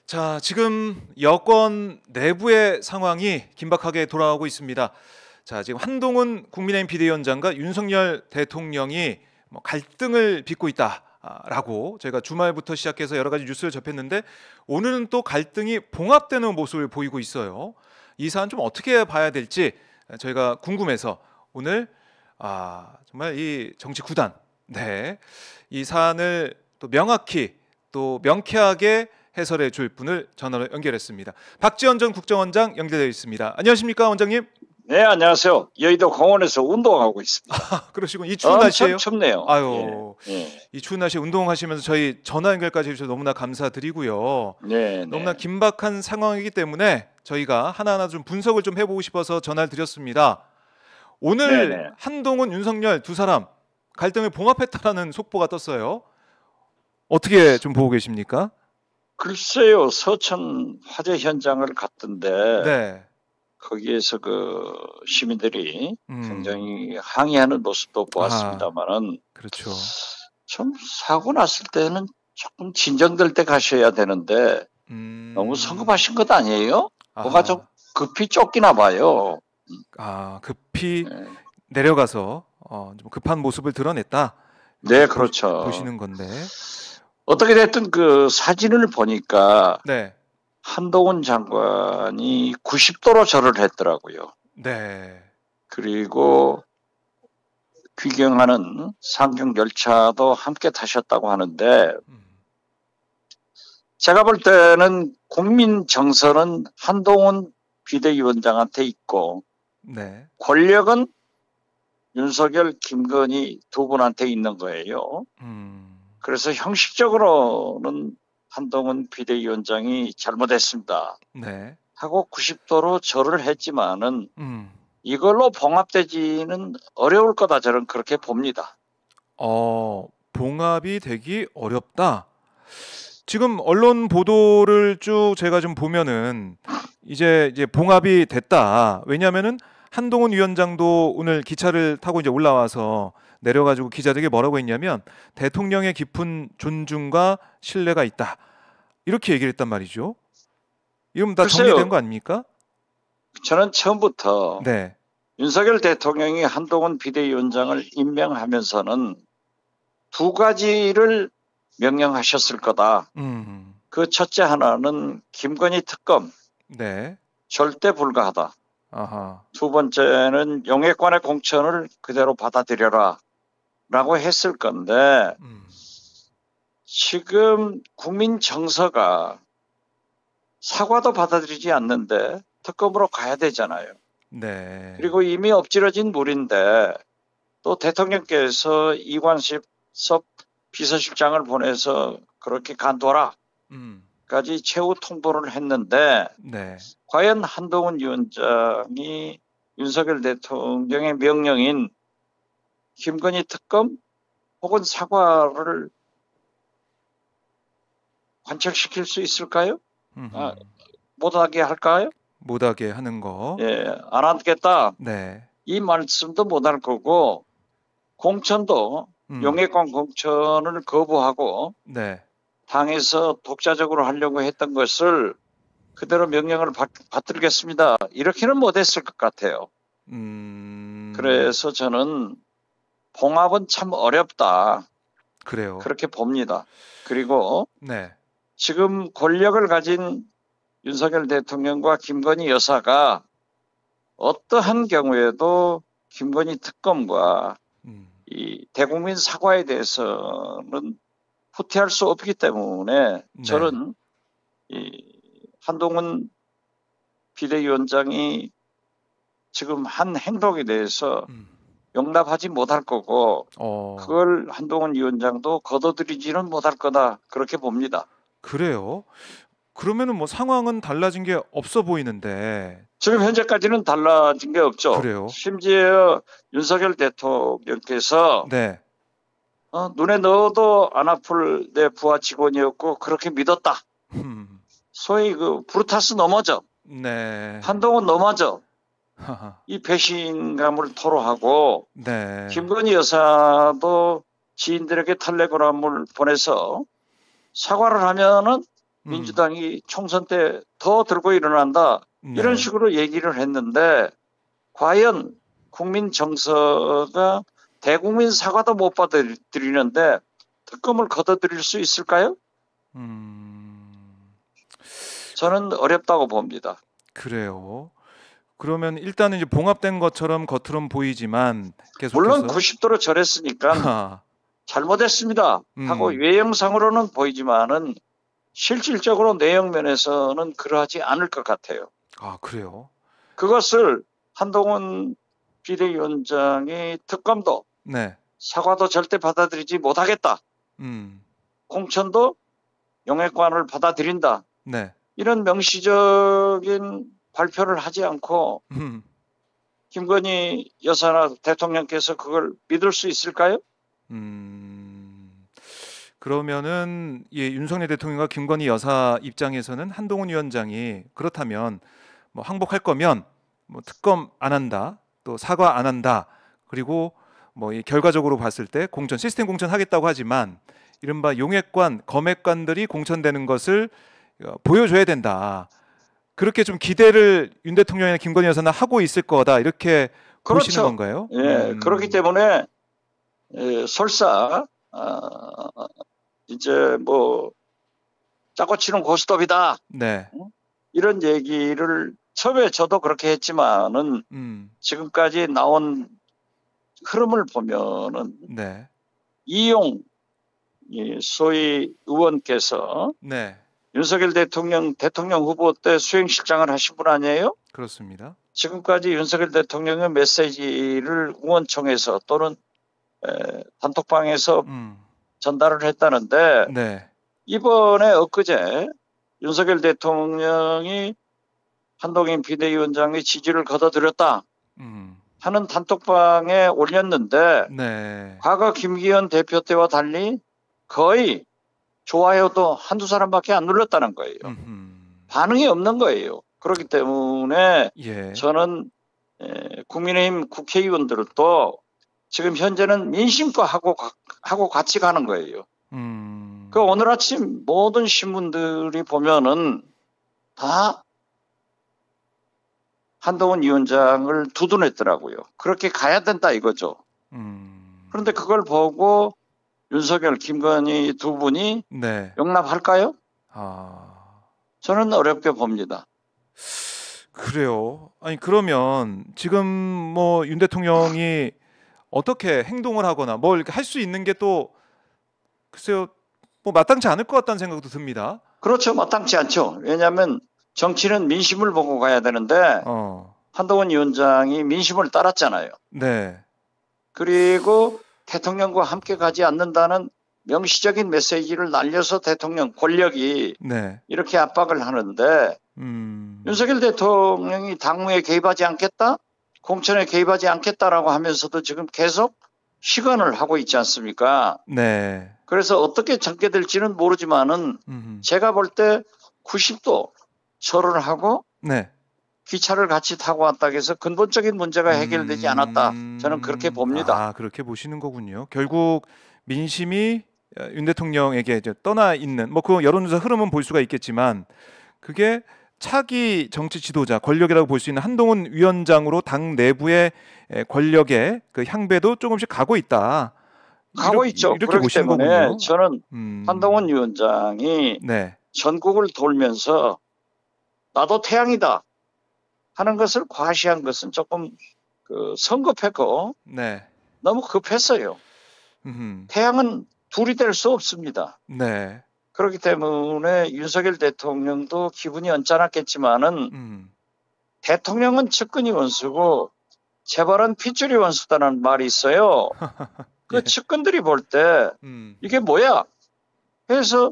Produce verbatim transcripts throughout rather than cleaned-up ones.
자, 지금 여권 내부의 상황이 긴박하게 돌아가고 있습니다. 자, 지금 한동훈 국민의힘 비대위원장과 윤석열 대통령이 뭐 갈등을 빚고 있다라고 저희가 주말부터 시작해서 여러 가지 뉴스를 접했는데 오늘은 또 갈등이 봉합되는 모습을 보이고 있어요. 이 사안 좀 어떻게 봐야 될지 저희가 궁금해서 오늘 아, 정말 이 정치 구단, 네, 이 사안을 또 명확히 또 명쾌하게 해설해 줄 분을 전화로 연결했습니다. 박지원 전 국정원장 연결되어 있습니다. 안녕하십니까, 원장님? 네, 안녕하세요. 여의도 공원에서 운동하고 있습니다. 아, 그러시군. 이 추운 날씨에요? 춥네요. 아유, 예, 예. 이 추운 날씨에 운동하시면서 저희 전화 연결까지 해주셔서 너무나 감사드리고요. 네, 너무나 네. 긴박한 상황이기 때문에 저희가 하나하나 좀 분석을 좀 해보고 싶어서 전화를 드렸습니다. 오늘 네, 네. 한동훈, 윤석열 두 사람 갈등을 봉합했다라는 속보가 떴어요. 어떻게 좀 보고 계십니까? 글쎄요, 서천 화재 현장을 갔던데 네. 거기에서 그 시민들이 음. 굉장히 항의하는 모습도 보았습니다만은 그렇죠. 좀 사고 났을 때는 조금 진정될 때 가셔야 되는데 음. 너무 성급하신 것 아니에요? 아하. 뭐가 좀 급히 쫓기나 봐요. 아, 급히 네, 내려가서 어, 좀 급한 모습을 드러냈다. 네, 그렇죠. 보시는 건데. 어떻게 됐든 그 사진을 보니까 네. 한동훈 장관이 구십 도로 절을 했더라고요. 네. 그리고 귀경하는 상경 열차도 함께 타셨다고 하는데 음. 제가 볼 때는 국민 정서는 한동훈 비대위원장한테 있고 네. 권력은 윤석열, 김건희 두 분한테 있는 거예요. 음. 그래서 형식적으로는 한동훈 비대위원장이 잘못했습니다 네. 하고 구십 도로 절을 했지만은 음. 이걸로 봉합되지는 어려울 거다, 저는 그렇게 봅니다. 어, 봉합이 되기 어렵다. 지금 언론 보도를 쭉 제가 좀 보면은 이제 이제 봉합이 됐다. 왜냐하면은 한동훈 위원장도 오늘 기차를 타고 이제 올라와서 내려가지고 기자들에게 뭐라고 했냐면 대통령의 깊은 존중과 신뢰가 있다. 이렇게 얘기를 했단 말이죠. 이러면 다 글쎄요. 정리된 거 아닙니까? 저는 처음부터 네. 윤석열 대통령이 한동훈 비대위원장을 임명하면서는 두 가지를 명령하셨을 거다. 음. 그 첫째 하나는 김건희 특검 네. 절대 불가하다. 아하. 두 번째는 용해권의 공천을 그대로 받아들여라 라고 했을 건데 음. 지금 국민 정서가 사과도 받아들이지 않는데 특검으로 가야 되잖아요. 네. 그리고 이미 엎질러진 물인데 또 대통령께서 이관섭 비서실장을 보내서 그렇게 간둬라 음. 까지 최후 통보를 했는데 네. 과연 한동훈 위원장이 윤석열 대통령의 명령인 김건희 특검 혹은 사과를 관철시킬 수 있을까요? 아, 못하게 할까요? 못하게 하는 거. 예, 안 하겠다. 네. 이 말씀도 못할 거고 공천도 음. 용해권 공천을 거부하고 네. 당에서 독자적으로 하려고 했던 것을 그대로 명령을 받, 받들겠습니다. 이렇게는 못했을 것 같아요. 음. 그래서 저는 봉합은 참 어렵다. 그래요. 그렇게 봅니다. 그리고 네. 지금 권력을 가진 윤석열 대통령과 김건희 여사가 어떠한 경우에도 김건희 특검과 음. 이 대국민 사과에 대해서는 후퇴할 수 없기 때문에 네. 저는 이 한동훈 비대위원장이 지금 한 행동에 대해서 음. 용납하지 못할 거고 어. 그걸 한동훈 위원장도 거둬들이지는 못할 거다, 그렇게 봅니다. 그래요? 그러면은 뭐 상황은 달라진 게 없어 보이는데. 지금 현재까지는 달라진 게 없죠. 그래요? 심지어 윤석열 대통령께서 네. 어, 눈에 넣어도 안 아플 내 부하 직원이었고 그렇게 믿었다. 음. 소위 그 브루타스 넘어져, 네. 한동훈 넘어져, 하하. 이 배신감을 토로하고 네. 김건희 여사도 지인들에게 텔레그램을 보내서 사과를 하면은 음. 민주당이 총선 때 더 들고 일어난다. 이런 네. 식으로 얘기를 했는데 과연 국민 정서가 대국민 사과도 못 받아들이는데 특검을 걷어들일 수 있을까요? 음. 저는 어렵다고 봅니다. 그래요. 그러면 일단은 이제 봉합된 것처럼 겉으로는 보이지만 물론 계속해서 구십 도로 절했으니까 아, 잘못했습니다 하고 음. 외형상으로는 보이지만은 실질적으로 내용 면에서는 그러하지 않을 것 같아요. 아, 그래요. 그것을 한동훈 비대위원장이 특검도 네. 사과도 절대 받아들이지 못하겠다. 음. 공천도 용액관을 받아들인다. 네. 이런 명시적인 발표를 하지 않고 음. 김건희 여사나 대통령께서 그걸 믿을 수 있을까요? 음. 그러면은 예, 윤석열 대통령과 김건희 여사 입장에서는 한동훈 위원장이 그렇다면 뭐 항복할 거면 뭐 특검 안 한다, 또 사과 안 한다, 그리고 뭐 이 결과적으로 봤을 때 공천 시스템 공천 하겠다고 하지만 이른바 용액관, 검액관들이 공천되는 것을 어, 보여줘야 된다. 그렇게 좀 기대를 윤 대통령이나 김건희 여사는 하고 있을 거다 이렇게 보시는 그렇죠. 건가요? 예, 음. 그렇기 때문에 예, 설사 아, 이제 뭐 짜고 치는 고스톱이다. 네. 이런 얘기를 처음에 저도 그렇게 했지만은 음. 지금까지 나온 흐름을 보면은 네. 이용 이 소위 의원께서 네. 윤석열 대통령 대통령 후보 때 수행실장을 하신 분 아니에요? 그렇습니다. 지금까지 윤석열 대통령의 메시지를 의원총회에서 또는 에, 단톡방에서 음. 전달을 했다는데 네. 이번에 엊그제 윤석열 대통령이 한동훈 비대위원장의 지지를 거둬들였다 음. 하는 단톡방에 올렸는데 네. 과거 김기현 대표 때와 달리 거의 좋아요도 한두 사람밖에 안 눌렀다는 거예요. 음흠. 반응이 없는 거예요. 그렇기 때문에 예. 저는 에, 국민의힘 국회의원들도 지금 현재는 민심과 하고, 가- 하고 같이 가는 거예요. 음. 그 오늘 아침 모든 신문들이 보면은 다 한동훈 위원장을 두둔했더라고요. 그렇게 가야 된다 이거죠. 음. 그런데 그걸 보고 윤석열, 김건희 두 분이 네. 용납할까요? 아. 저는 어렵게 봅니다. 그래요. 아니 그러면 지금 뭐 윤 대통령이 어떻게 행동을 하거나 뭘 이렇게 할 수 있는 게 또 글쎄요. 뭐 마땅치 않을 것 같다는 생각도 듭니다. 그렇죠. 마땅치 않죠. 왜냐하면 정치는 민심을 보고 가야 되는데 어. 한동훈 위원장이 민심을 따랐잖아요. 네. 그리고 대통령과 함께 가지 않는다는 명시적인 메시지를 날려서 대통령 권력이 네. 이렇게 압박을 하는데 음. 윤석열 대통령이 당무에 개입하지 않겠다? 공천에 개입하지 않겠다라고 하면서도 지금 계속 시건을 하고 있지 않습니까? 네. 그래서 어떻게 전개될지는 모르지만은 음흠. 제가 볼 때 구십 도 절을 하고 네. 기차를 같이 타고 왔다 해서 근본적인 문제가 해결되지 않았다. 저는 그렇게 음. 봅니다. 아, 그렇게 보시는 거군요. 결국 민심이 어, 윤 대통령에게 이제 떠나 있는 뭐 그 여론조사 흐름은 볼 수가 있겠지만 그게 차기 정치 지도자 권력이라고 볼 수 있는 한동훈 위원장으로 당 내부의 에, 권력의 그 향배도 조금씩 가고 있다. 가고 이렇게, 있죠. 이렇게 그렇기 보시는 때문에 거군요. 저는 음. 한동훈 위원장이 네. 전국을 돌면서 나도 태양이다 하는 것을 과시한 것은 조금 그 성급했고 네. 너무 급했어요. 음흠. 태양은 둘이 될 수 없습니다. 네. 그렇기 때문에 윤석열 대통령도 기분이 언짢았겠지만은 음. 대통령은 측근이 원수고 재벌은 핏줄이 원수다는 말이 있어요. 그 예. 측근들이 볼 때 음. 이게 뭐야? 그래서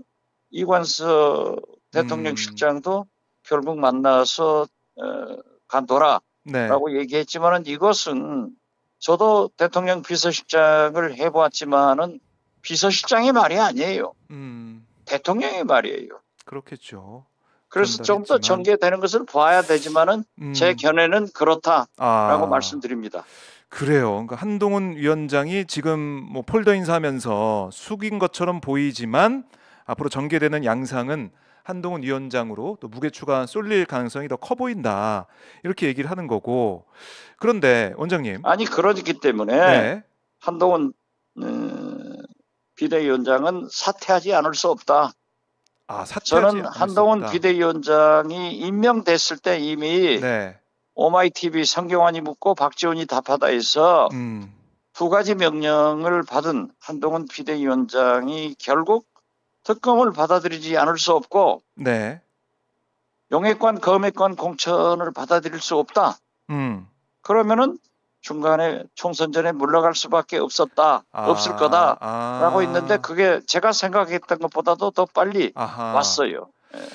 이관서 대통령 음. 실장도 결국 만나서 어, 간둬라라고 네. 얘기했지만은 이것은 저도 대통령 비서실장을 해보았지만은 비서실장의 말이 아니에요. 음. 대통령의 말이에요. 그렇겠죠. 그래서 좀 더 전달했지만. 전개되는 것을 봐야 되지만은 제 음. 견해는 그렇다라고 아. 말씀드립니다. 그래요. 그러니까 한동훈 위원장이 지금 뭐 폴더 인사하면서 숙인 것처럼 보이지만 앞으로 전개되는 양상은 한동훈 위원장으로 또 무게추가 쏠릴 가능성이 더 커 보인다. 이렇게 얘기를 하는 거고. 그런데 원장님, 아니 그러기 때문에 네, 한동훈 음, 비대위원장은 사퇴하지 않을 수 없다. 아 사퇴하지 저는 않을 수 한동훈 없다. 비대위원장이 임명됐을 때 이미 네, 오마이티비 성경환이 묻고 박지원이 답하다 해서 음, 두 가지 명령을 받은 한동훈 비대위원장이 결국 특검을 받아들이지 않을 수 없고 네, 용액관, 검액관 공천을 받아들일 수 없다. 음, 그러면은 중간에 총선 전에 물러갈 수밖에 없었다. 없을 아, 거다라고 있는데 아, 그게 제가 생각했던 것보다도 더 빨리 아하. 왔어요.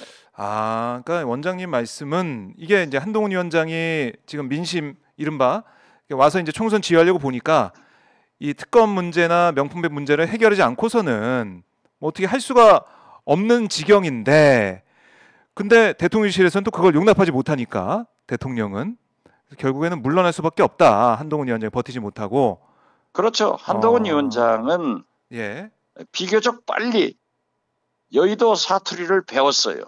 아, 그러니까 원장님 말씀은 이게 이제 한동훈 위원장이 지금 민심 이른바 와서 이제 총선 지휘하려고 보니까 이 특검 문제나 명품백 문제를 해결하지 않고서는 뭐 어떻게 할 수가 없는 지경인데, 근데 대통령실에서는 또 그걸 용납하지 못하니까 대통령은 결국에는 물러날 수밖에 없다. 한동훈 위원장이 버티지 못하고. 그렇죠. 한동훈 어, 위원장은 예, 비교적 빨리 여의도 사투리를 배웠어요.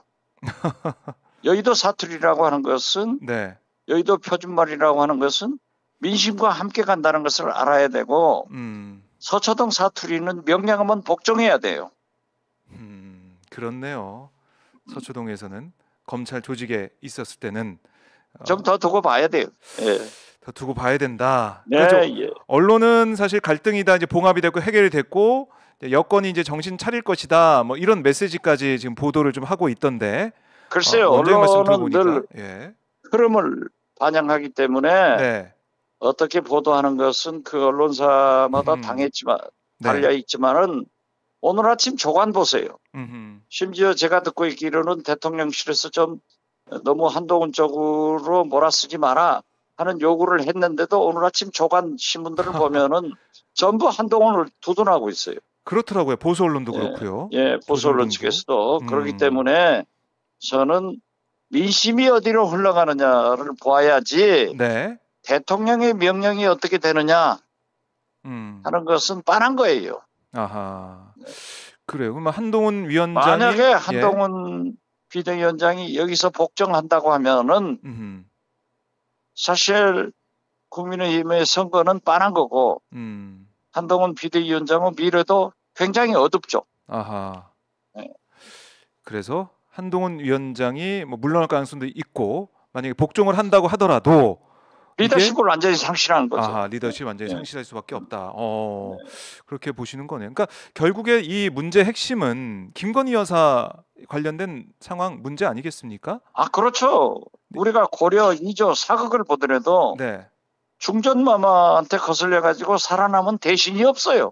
여의도 사투리라고 하는 것은 네, 여의도 표준말이라고 하는 것은 민심과 함께 간다는 것을 알아야 되고 음, 서초동 사투리는 명령하면 복종해야 돼요. 음, 그렇네요. 서초동에서는 검찰 조직에 있었을 때는 좀 어, 더 두고 봐야 돼요. 예. 더 두고 봐야 된다. 네, 그러니까 저 예. 언론은 사실 갈등이 다 이제 봉합이 됐고 해결이 됐고 이제 여권이 이제 정신 차릴 것이다. 뭐 이런 메시지까지 지금 보도를 좀 하고 있던데 어, 글쎄요, 원장님 말씀 언론은 들어보니까 늘 예, 흐름을 반영하기 때문에 네, 어떻게 보도하는 것은 그 언론사마다 음, 당했지만 네, 달려 있지만은 오늘 아침 조간 보세요. 음, 심지어 제가 듣고 있기로는 대통령실에서 좀 너무 한동훈 쪽으로 몰아쓰지 마라 하는 요구를 했는데도 오늘 아침 조간 신문들을 보면은 전부 한동훈을 두둔하고 있어요. 그렇더라고요. 보수 언론도 예, 그렇고요. 예, 보수 언론 조선일보도. 측에서도 그렇기 음, 때문에 저는 민심이 어디로 흘러가느냐를 보아야지 네, 대통령의 명령이 어떻게 되느냐 음, 하는 것은 뻔한 거예요. 아하, 그래요. 그러면 한동훈 위원장이 만약에 예, 한동훈 비대위원장이 여기서 복종한다고 하면은 음, 사실 국민의힘의 선거는 뻔한 거고 음, 한동훈 비대위원장의 미래도 굉장히 어둡죠. 아하. 예. 그래서 한동훈 위원장이 뭐 물러날 가능성도 있고 만약에 복종을 한다고 하더라도 이게 리더십을 완전히 상실하는 거죠. 아하 리더십 완전히 예. 상실할 수밖에 없다. 어 그렇게 보시는 거네요. 그러니까 결국에 이 문제의 핵심은 김건희 여사 관련된 상황 문제 아니겠습니까? 아, 그렇죠. 우리가 고려 이 조 사극을 보더라도 네, 중전마마한테 거슬려 가지고 살아남은 대신이 없어요.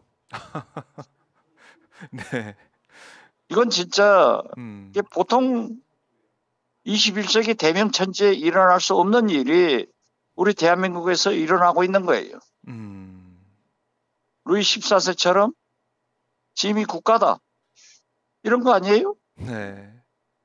네, 이건 진짜 음, 이게 보통 이십일 세기 대명천지에 일어날 수 없는 일이 우리 대한민국에서 일어나고 있는 거예요. 음, 루이 십사 세처럼 짐이 국가다. 이런 거 아니에요? 네.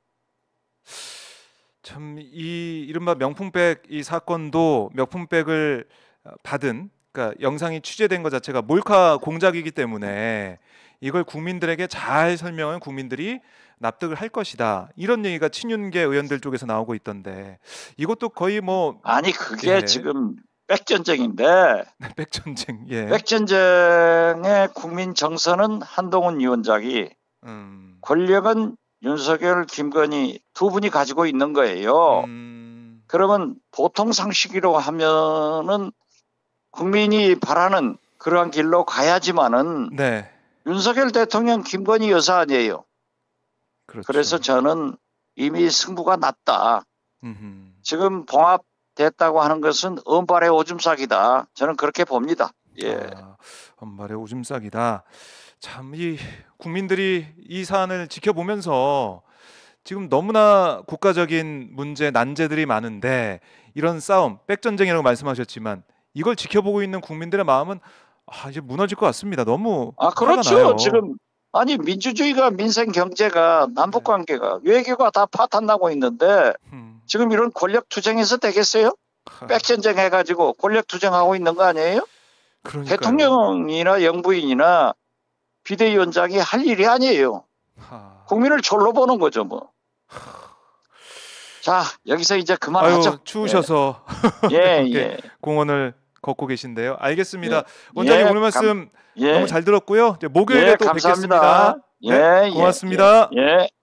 참 이 이른바 명품백 이 사건도 명품백을 어, 받은 그러니까 영상이 취재된 것 자체가 몰카 공작이기 때문에 이걸 국민들에게 잘 설명하면 국민들이 납득을 할 것이다. 이런 얘기가 친윤계 의원들 쪽에서 나오고 있던데 이것도 거의 뭐 아니, 그게 예, 지금 백전쟁인데 백전쟁 예, 백전쟁의 국민 정서는 한동훈 위원장이 음, 권력은 윤석열, 김건희 두 분이 가지고 있는 거예요. 음, 그러면 보통 상식으로 하면은 국민이 바라는 그러한 길로 가야지만은 네, 윤석열 대통령 김건희 여사 아니에요. 그래서 그렇죠. 저는 이미 승부가 났다. 음흠. 지금 봉합됐다고 하는 것은 은발의 오줌 싸기다. 저는 그렇게 봅니다. 예. 아, 엄발의 오줌 싸기다. 참 이 국민들이 이 사안을 지켜보면서 지금 너무나 국가적인 문제 난제들이 많은데 이런 싸움, 백전쟁이라고 말씀하셨지만 이걸 지켜보고 있는 국민들의 마음은 아, 이제 무너질 것 같습니다. 너무 아, 화가 그렇죠. 나요. 지금 아니 민주주의가 민생 경제가 남북 네. 관계가 외교가 다 파탄나고 있는데 음, 지금 이런 권력 투쟁에서 되겠어요? 하, 백전쟁 해가지고 권력 투쟁하고 있는 거 아니에요? 그러니까요. 대통령이나 영부인이나 비대위원장이 할 일이 아니에요. 하, 국민을 졸로 보는 거죠, 뭐. 자, 여기서 이제 아유, 그만하죠. 추우셔서 예, 이렇게 예. 공원을 걷고 계신데요. 알겠습니다. 예. 원장님 예, 오늘 말씀 감- 예. 너무 잘 들었고요. 이제 목요일에 예, 또 감사합니다. 뵙겠습니다. 예, 네, 예, 고맙습니다. 예, 예.